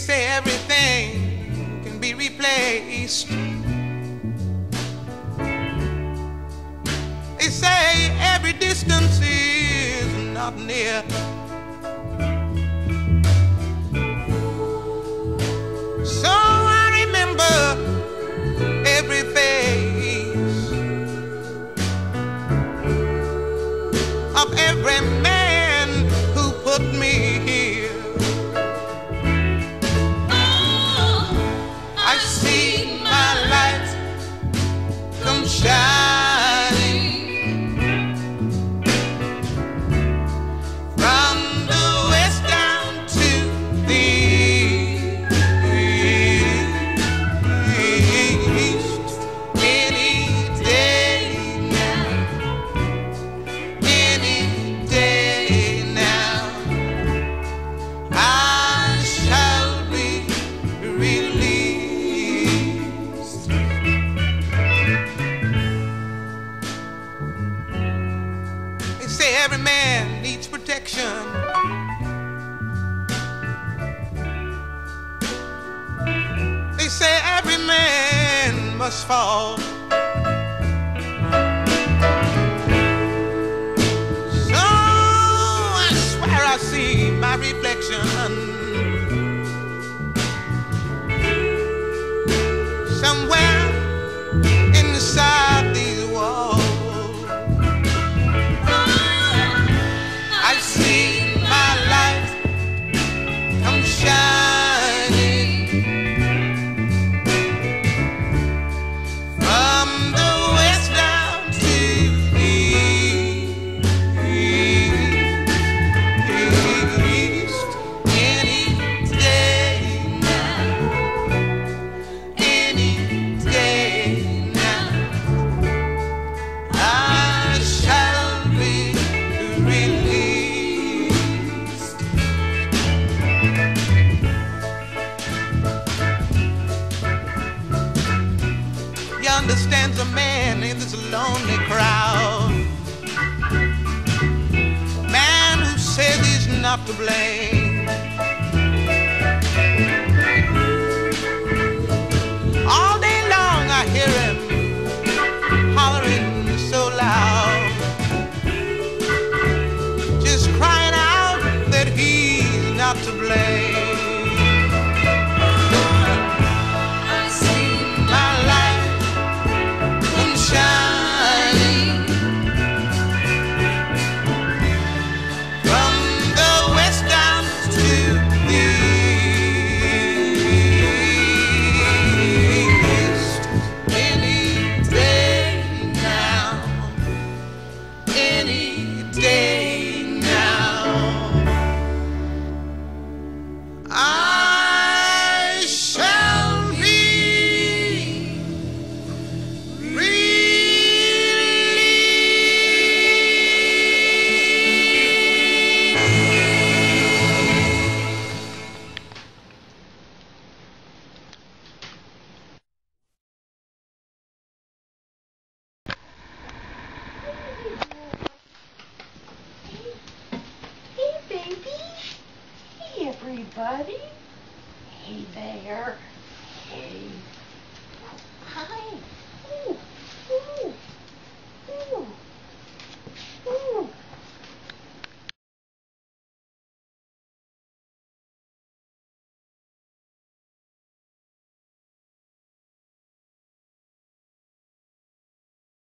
say everything can be replaced. They say every distance is not near. So I remember every face of every man who put me here. I see my light come shining from the west down to the east. Any day now, any day now, I shall be released. They say every man needs protection. They say every man must fall. So I swear I see my reflection somewhere inside these walls. I see my light come shining from the west down to the east. Any day now, any day now, I shall be released. He understands a man in this lonely crowd, man who says he's not to blame. All day long I hear him hollering so loud, just crying out that he's not to blame. I see my light come shining from the west down to the east. Any day now, any day now, I shall be Hey, baby. Hey, everybody. Hey there. Hey. Hi. Ooh. Ooh.